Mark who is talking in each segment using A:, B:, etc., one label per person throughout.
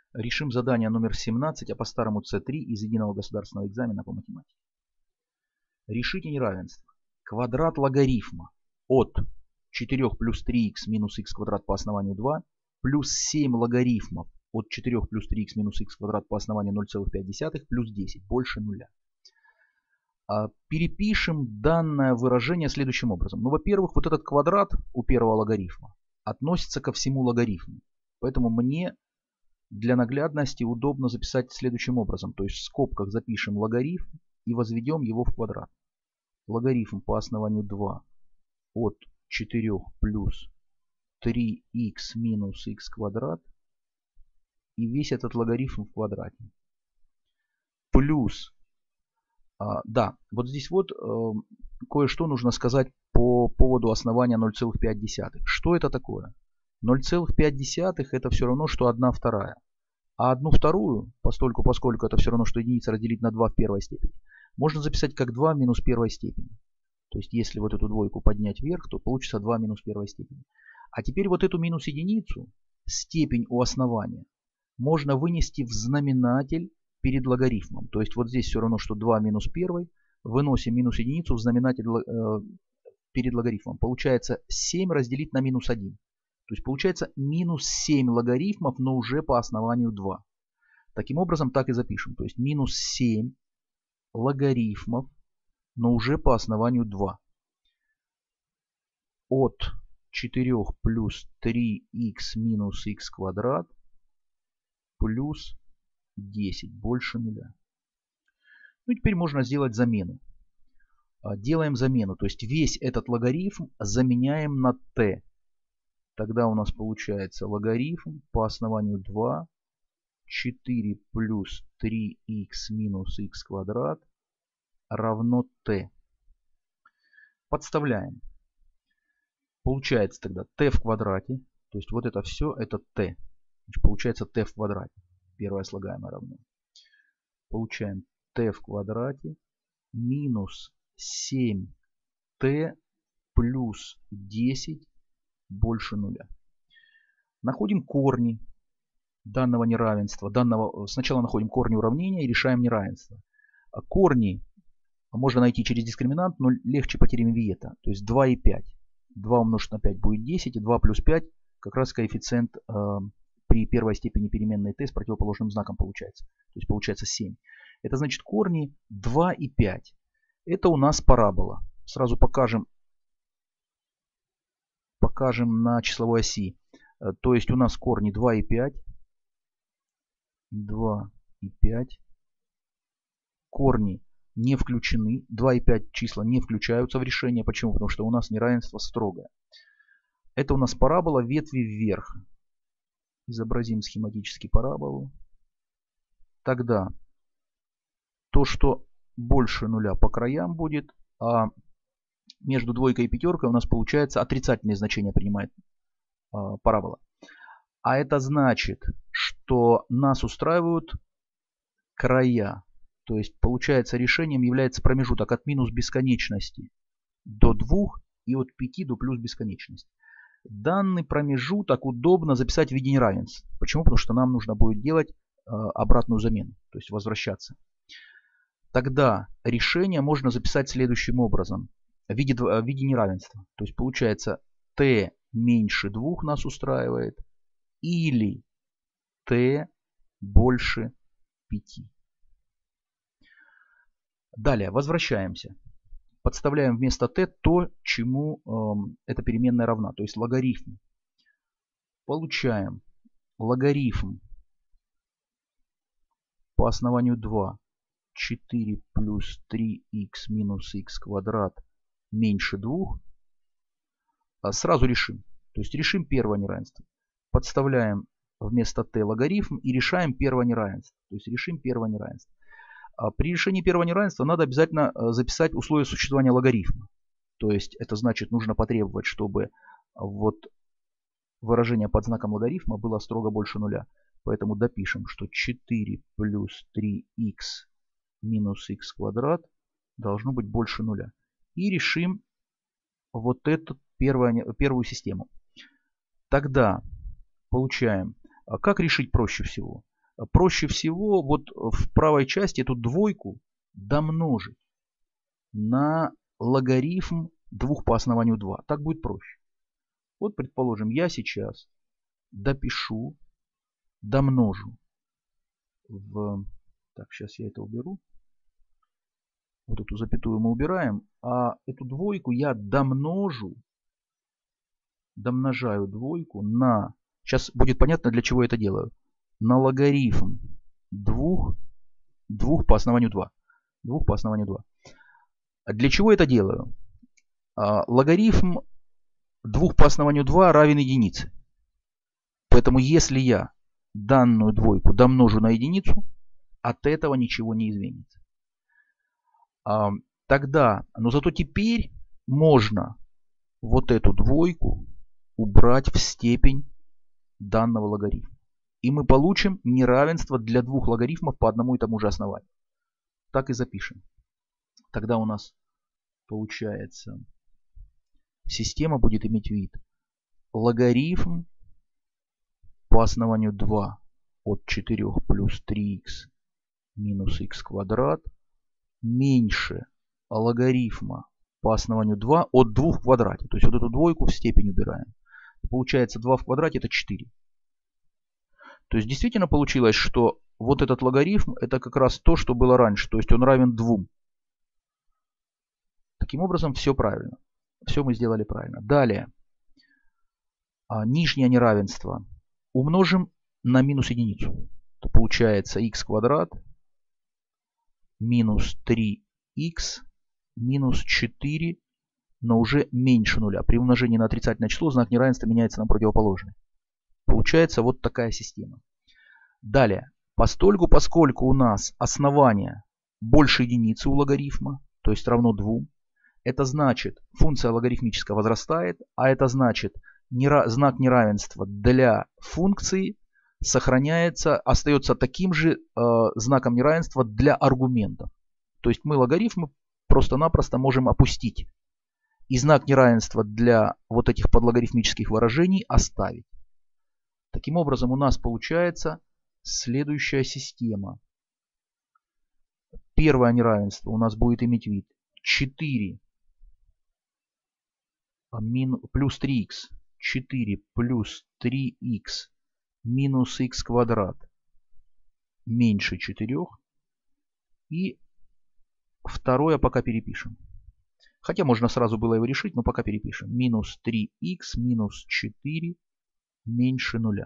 A: Решим задание номер 17, а по-старому С3 из единого государственного экзамена по математике. Решите неравенство. Квадрат логарифма от 4 плюс 3х минус х квадрат по основанию 2 плюс 7 логарифмов от 4 плюс 3х минус х квадрат по основанию 0,5 плюс 10 больше нуля. Перепишем данное выражение следующим образом. Ну, во-первых, вот этот квадрат у первого логарифма относится ко всему логарифму. Поэтому мне для наглядности удобно записать следующим образом. То есть в скобках запишем логарифм и возведем его в квадрат. Логарифм по основанию 2 от 4 плюс 3х минус х квадрат. И весь этот логарифм в квадрате. Плюс, да, вот здесь вот кое-что нужно сказать по поводу основания 0,5. Что это такое? 0,5 это все равно, что 1/2. А 1/2, поскольку это все равно, что единица разделить на 2 в первой степени, можно записать как 2 в минус первой степени. То есть если вот эту двойку поднять вверх, то получится 2 минус первой степени. А теперь вот эту минус единицу, степень у основания, можно вынести в знаменатель перед логарифмом. То есть вот здесь все равно, что 2 минус 1. Выносим минус единицу в знаменатель перед логарифмом. Получается 7 разделить на минус 1. То есть получается минус 7 логарифмов, но уже по основанию 2. Таким образом, так и запишем. То есть минус 7 логарифмов, но уже по основанию 2. От 4 плюс 3х минус х квадрат плюс 10 больше нуля. Ну и теперь можно сделать замену. Делаем замену, то есть весь этот логарифм заменяем на t. Тогда у нас получается логарифм по основанию 2, 4 плюс 3х минус х квадрат равно t. Подставляем. Получается тогда t в квадрате, то есть вот это все, это t. Значит, получается t в квадрате. Первое слагаемое равно. Получаем t в квадрате минус 7t плюс 10 больше нуля. Находим корни данного неравенства. Сначала находим корни уравнения и решаем неравенство. Корни можно найти через дискриминант, но легче по теореме Виета. То есть 2 и 5. 2 умножить на 5 будет 10, и 2 плюс 5 как раз коэффициент при первой степени переменной t с противоположным знаком получается. То есть получается 7. Это значит корни 2 и 5. Это у нас парабола. Сразу покажем на числовой оси. То есть у нас корни 2 и 5. 2 и 5. Корни не включены. 2 и 5 числа не включаются в решение. Почему? Потому что у нас неравенство строгое. Это у нас парабола ветви вверх. Изобразим схематически параболу. Тогда то, что больше нуля по краям будет, а между двойкой и пятеркой у нас получается отрицательные значения принимает парабола. А это значит, что нас устраивают края. То есть получается решением является промежуток от минус бесконечности до 2 и от 5 до плюс бесконечности. Данный промежуток удобно записать в виде неравенств. Почему? Потому что нам нужно будет делать обратную замену, то есть возвращаться. Тогда решение можно записать следующим образом. В виде неравенства. То есть получается t меньше 2 нас устраивает или t больше 5. Далее возвращаемся. Подставляем вместо t то, чему эта переменная равна. То есть логарифм. Получаем логарифм по основанию 2. 4 плюс 3х минус х квадрат меньше 2. Сразу решим. То есть решим первое неравенство. Подставляем вместо t логарифм и решаем первое неравенство. То есть решим первое неравенство. При решении первого неравенства надо обязательно записать условия существования логарифма. То есть это значит, нужно потребовать, чтобы вот выражение под знаком логарифма было строго больше нуля. Поэтому допишем, что 4 плюс 3х минус х квадрат должно быть больше нуля. И решим вот эту первую систему. Тогда получаем, как решить проще всего. Проще всего вот в правой части эту двойку домножить на логарифм 2 по основанию 2. Так будет проще. Вот, предположим, я сейчас допишу, домножу в... Так, сейчас я это уберу. Вот эту запятую мы убираем. А эту двойку я домножаю двойку на... Сейчас будет понятно, для чего я это делаю. На логарифм 2 по основанию 2. 2 по основанию 2. Для чего это делаю? Логарифм 2 по основанию 2 равен единице. Поэтому если я данную двойку домножу на единицу, от этого ничего не изменится. Но зато теперь можно вот эту двойку убрать в степень данного логарифма. И мы получим неравенство для двух логарифмов по одному и тому же основанию. Так и запишем. Тогда у нас получается, система будет иметь вид логарифм по основанию 2 от 4 плюс 3х минус х квадрат меньше логарифма по основанию 2 от 2 в квадрате. То есть вот эту двойку в степень убираем. Получается 2 в квадрате это 4. То есть действительно получилось, что вот этот логарифм это как раз то, что было раньше. То есть он равен 2. Таким образом все правильно. Все мы сделали правильно. Далее. Нижнее неравенство умножим на минус единицу. То получается х квадрат минус 3х минус 4, но уже меньше нуля. При умножении на отрицательное число знак неравенства меняется на противоположный. Получается вот такая система. Далее. Поскольку у нас основание больше единицы у логарифма, то есть равно 2, это значит функция логарифмическая возрастает, а это значит знак неравенства для функции остается таким же знаком неравенства для аргументов. То есть мы логарифмы просто-напросто можем опустить. И знак неравенства для вот этих подлогарифмических выражений оставить. Таким образом у нас получается следующая система. Первое неравенство у нас будет иметь вид 4 плюс 3х. 4 плюс 3х минус х квадрат меньше 4. И второе пока перепишем. Хотя можно сразу было его решить, но пока перепишем. Минус 3х минус 4 меньше 0.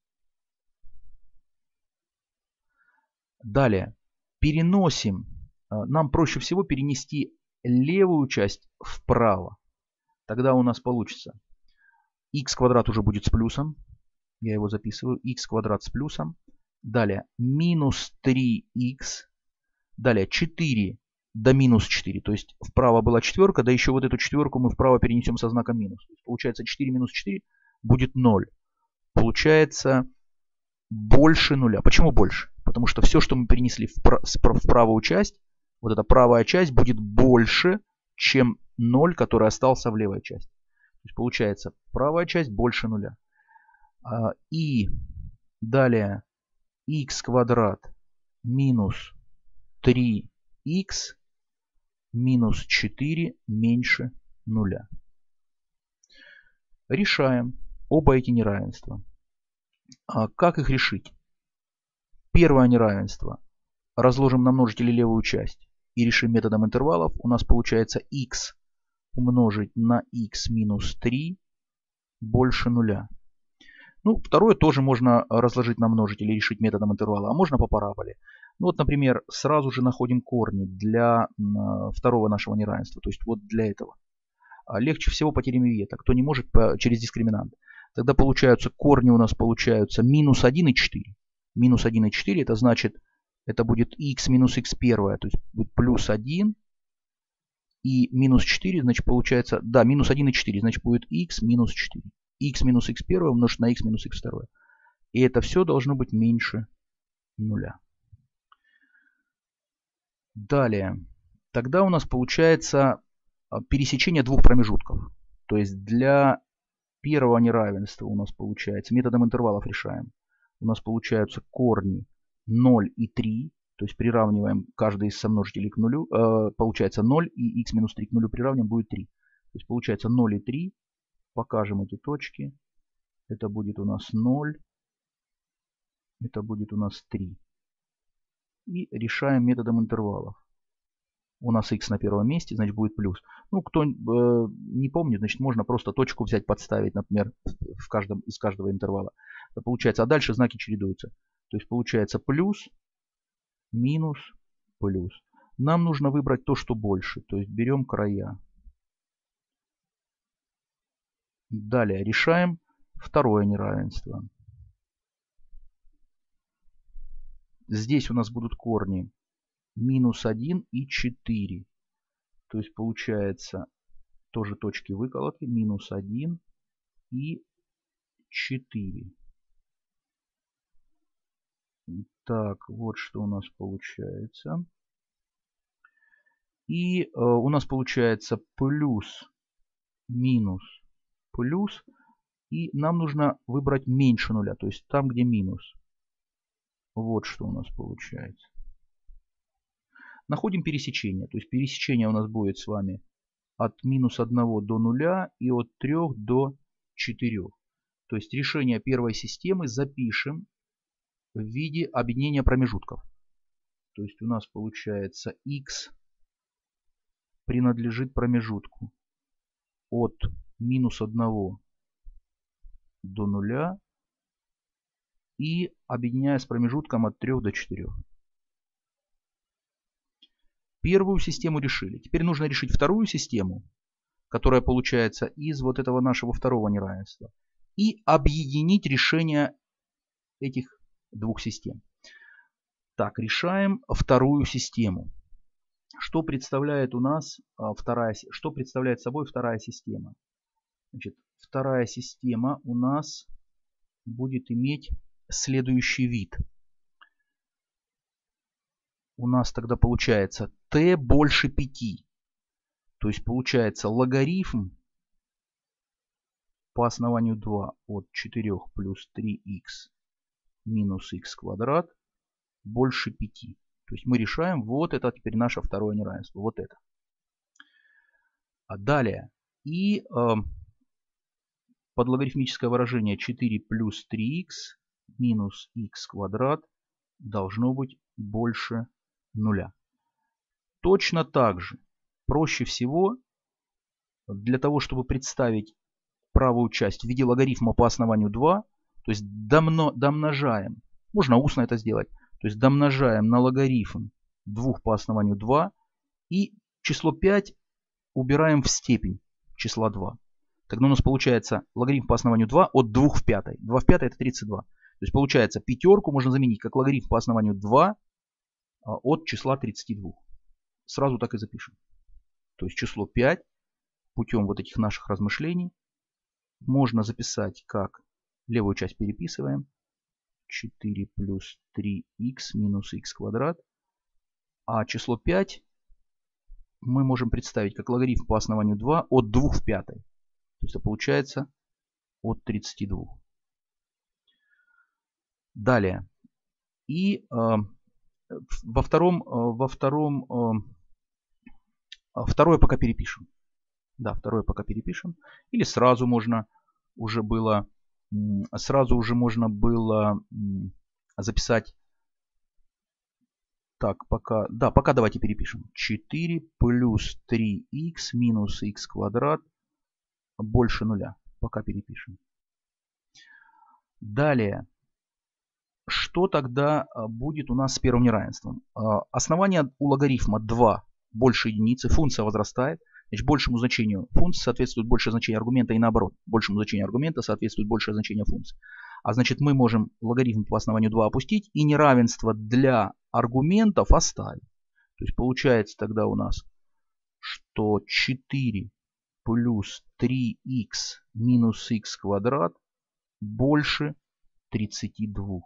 A: Далее. Переносим. Нам проще всего перенести левую часть вправо. Тогда у нас получится х квадрат уже будет с плюсом. Я его записываю. Х квадрат с плюсом. Далее минус 3х. Далее 4 до минус 4. То есть вправо была четверка, да еще вот эту четверку мы вправо перенесем со знаком минус. Получается 4 минус 4 будет 0. Получается больше 0. Почему больше? Потому что все, что мы перенесли в правую часть, вот эта правая часть будет больше, чем 0, который остался в левой части. То есть получается правая часть больше 0. И далее х квадрат минус 3х минус 4 меньше 0. Решаем оба эти неравенства. Как их решить? Первое неравенство разложим на множители левую часть и решим методом интервалов. У нас получается х умножить на х минус 3 больше 0. Ну, второе тоже можно разложить на множители и решить методом интервала, а можно по параболе. Ну вот, например, сразу же находим корни для второго нашего неравенства, то есть вот для этого. Легче всего по теореме Виета, кто не может через дискриминант. Тогда получаются корни у нас получаются минус 1 и 4. Минус 1 и 4 это значит, это будет х минус х первое, то есть будет плюс 1 и минус 4, значит получается, да, минус 1 и 4, значит будет х минус 4. Х минус х первое умножить на х минус х второе. И это все должно быть меньше 0. Далее. Тогда у нас получается пересечение двух промежутков. То есть для первого неравенства у нас получается, методом интервалов решаем. У нас получаются корни 0 и 3. То есть приравниваем каждый из сомножителей к нулю. Получается 0 и x минус 3 к нулю приравниваем, будет 3. То есть получается 0 и 3. Покажем эти точки. Это будет у нас 0. Это будет у нас 3. И решаем методом интервалов. У нас x на первом месте, значит будет плюс. Ну, кто не помнит, значит можно просто точку взять, подставить, например, из каждого интервала. Это получается, а дальше знаки чередуются. То есть получается плюс, минус, плюс. Нам нужно выбрать то, что больше. То есть берем края. Далее решаем второе неравенство. Здесь у нас будут корни минус 1 и 4. То есть получается тоже точки выколоты. Минус 1 и 4. Так, вот что у нас получается. И у нас получается плюс, минус, плюс. И нам нужно выбрать меньше нуля. То есть там, где минус. Вот что у нас получается. Находим пересечение. То есть пересечение у нас будет с вами от минус 1 до 0 и от 3 до 4. То есть решение первой системы запишем в виде объединения промежутков. То есть у нас получается x принадлежит промежутку от минус 1 до 0 и объединяя с промежутком от 3 до 4. Первую систему решили. Теперь нужно решить вторую систему, которая получается из вот этого нашего второго неравенства. И объединить решение этих двух систем. Так, решаем вторую систему. Что представляет у нас что представляет собой вторая система? Значит, вторая система у нас будет иметь следующий вид. У нас тогда получается t больше 5. То есть получается логарифм по основанию 2 от 4 плюс 3х минус х квадрат больше 5. То есть мы решаем вот это теперь наше второе неравенство. Вот это. А далее. И подлогарифмическое выражение 4 плюс 3х минус х квадрат должно быть больше 0. Точно так же. Проще всего для того, чтобы представить правую часть в виде логарифма по основанию 2, то есть домножаем, можно устно это сделать, то есть домножаем на логарифм 2 по основанию 2 и число 5 убираем в степень числа 2. Тогда у нас получается логарифм по основанию 2 от 2 в 5. 2 в 5 это 32. То есть получается пятерку можно заменить как логарифм по основанию 2 от числа 32. Сразу так и запишем. То есть число 5 путем вот этих наших размышлений можно записать как левую часть переписываем. 4 плюс 3х минус х квадрат. А число 5 мы можем представить как логарифм по основанию 2 от 2 в 5. То есть это получается от 32. Далее. И второе пока перепишем. Да, второе пока перепишем. Или сразу можно уже было записать. Так, пока давайте перепишем. 4 плюс 3х минус х квадрат больше 0. Пока перепишем. Далее. Что тогда будет у нас с первым неравенством? Основание у логарифма 2 больше единицы. Функция возрастает. Значит, большему значению функции соответствует большее значение аргумента и наоборот. Большему значению аргумента соответствует большее значение функции. А значит, мы можем логарифм по основанию 2 опустить и неравенство для аргументов оставить. То есть получается тогда у нас, что 4 плюс 3х минус х квадрат больше 32.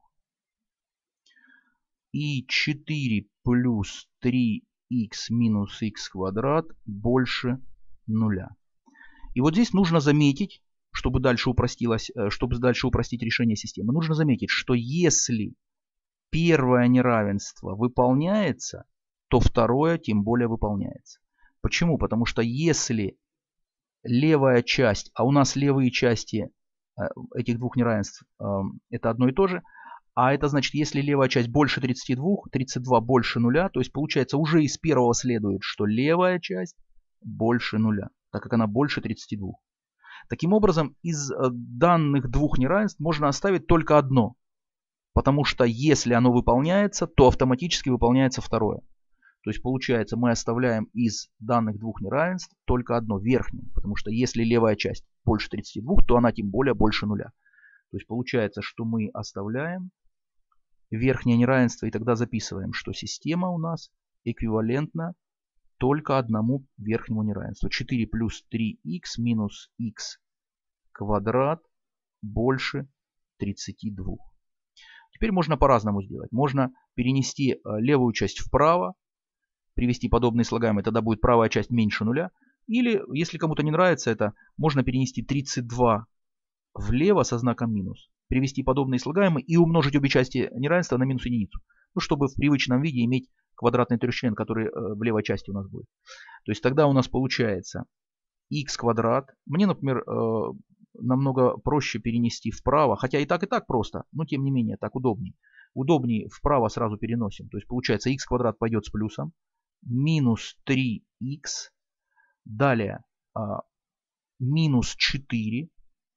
A: И 4 плюс 3х минус х квадрат больше 0. И вот здесь нужно заметить, чтобы дальше упростить решение системы, нужно заметить, что если первое неравенство выполняется, то второе тем более выполняется. Почему? Потому что если левая часть, а у нас левые части этих двух неравенств это одно и то же, а это значит, если левая часть больше 32, 32 больше нуля, то есть получается уже из первого следует, что левая часть больше нуля, так как она больше 32. Таким образом, из данных двух неравенств можно оставить только одно. Потому что если оно выполняется, то автоматически выполняется второе. То есть получается, мы оставляем из данных двух неравенств только одно, верхнее. Потому что если левая часть больше 32, то она тем более больше нуля. То есть получается, что мы оставляем верхнее неравенство и тогда записываем, что система у нас эквивалентна только одному верхнему неравенству. 4 плюс 3х минус х квадрат больше 32. Теперь можно по-разному сделать. Можно перенести левую часть вправо, привести подобные слагаемые, тогда будет правая часть меньше нуля. Или, если кому-то не нравится это, можно перенести 32 влево со знаком минус, привести подобные слагаемые и умножить обе части неравенства на минус единицу. Ну, чтобы в привычном виде иметь квадратный трехчлен, который в левой части у нас будет. То есть тогда у нас получается х квадрат. Мне, например, намного проще перенести вправо, хотя и так просто, но тем не менее так удобнее. Удобнее вправо сразу переносим. То есть получается х квадрат пойдет с плюсом, минус 3х, далее минус 4,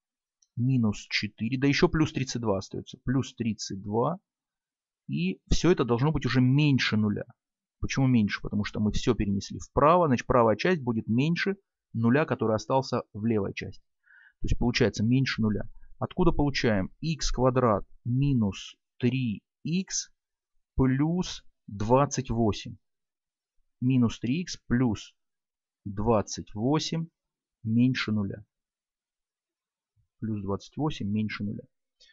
A: да еще плюс 32 остается, плюс 32, и все это должно быть уже меньше нуля. Почему меньше? Потому что мы все перенесли вправо, значит правая часть будет меньше нуля, который остался в левой части. То есть получается меньше нуля. Откуда получаем? Х квадрат минус 3х плюс 28. Минус 3х плюс 28 меньше нуля. Плюс 28 меньше нуля.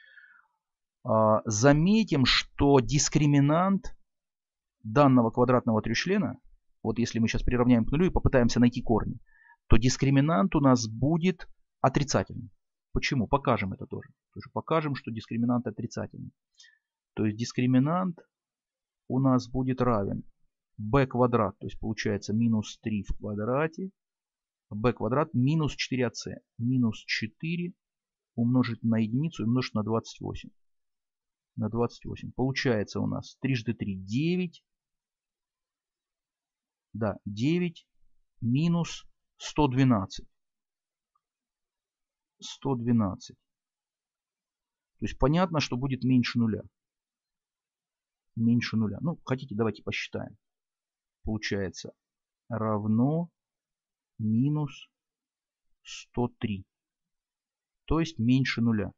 A: Заметим, что дискриминант данного квадратного трехчлена, вот если мы сейчас приравняем к нулю и попытаемся найти корни, то дискриминант у нас будет отрицательный. Почему? Покажем это тоже. Покажем, что дискриминант отрицательный. То есть дискриминант у нас будет равен b квадрат, то есть получается минус 3 в квадрате, b квадрат минус 4ac. Минус 4 умножить на единицу и умножить на 28. На 28. Получается у нас 3 × 3 9. Да, 9 минус 112. 112. То есть понятно, что будет меньше нуля. Меньше нуля. Ну, хотите, давайте посчитаем. Получается равно минус 103. То есть меньше нуля.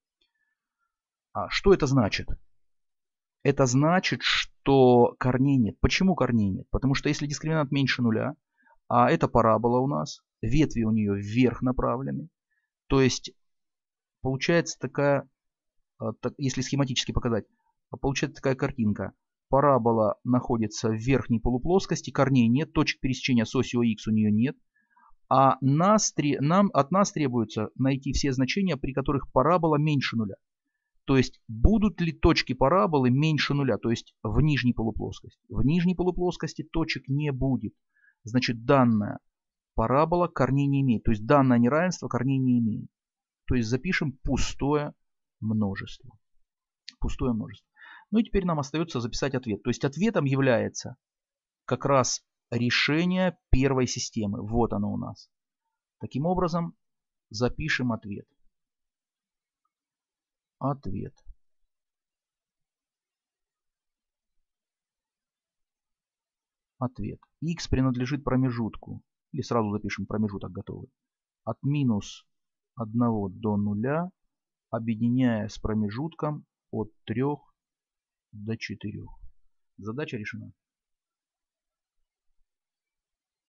A: А что это значит? Это значит, что корней нет. Почему корней нет? Потому что если дискриминант меньше нуля, а это парабола у нас, ветви у нее вверх направлены, то есть получается такая, если схематически показать, получается такая картинка. Парабола находится в верхней полуплоскости, корней нет, точек пересечения с осью х у нее нет. А от нас требуется найти все значения, при которых парабола меньше нуля. То есть будут ли точки параболы меньше нуля, то есть в нижней полуплоскости. В нижней полуплоскости точек не будет. Значит, данная парабола корней не имеет. То есть данное неравенство корней не имеет. То есть запишем пустое множество. Пустое множество. Ну и теперь нам остается записать ответ. То есть ответом является как раз решение первой системы. Вот оно у нас. Таким образом, запишем ответ. Ответ. Ответ. Х принадлежит промежутку. Или сразу запишем промежуток готовый. От минус 1 до 0, объединяя с промежутком от 3 до 4. Задача решена.